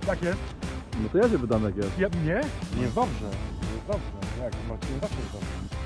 Jak jest? No to ja się pytam jak jest. Nie? Jest dobrze, jest dobrze. Jak? Marcin zawsze jest dobrze.